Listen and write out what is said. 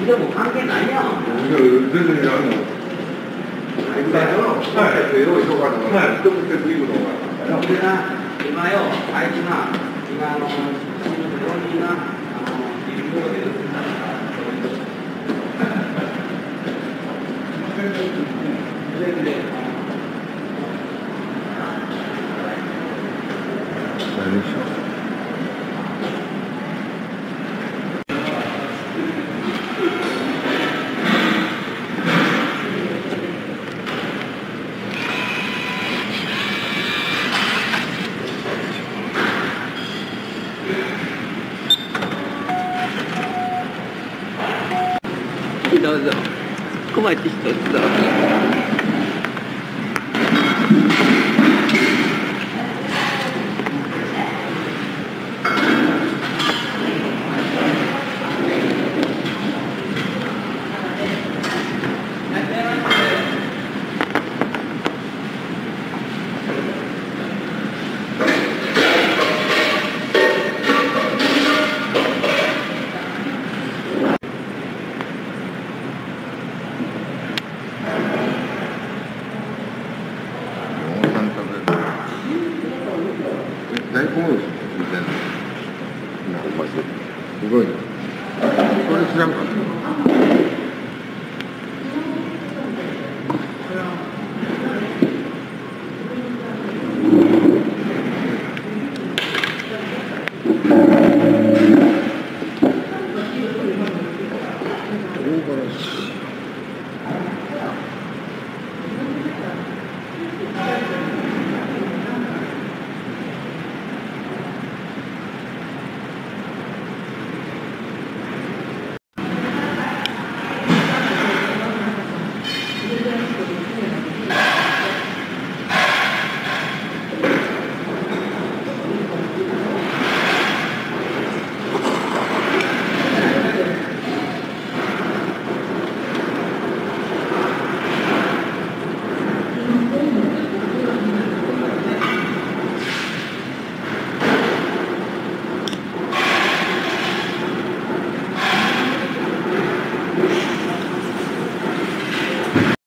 でも関係ないやん。 全然やるの。はい。用意しとかない。一口で食い物が。 今よ、あいつな、今仕事にな、いる方でるんだから。 何でしょう。 どうぞ。小町一つどうぞ。 大根おろしみたいな。すごいね。これ知らんかった。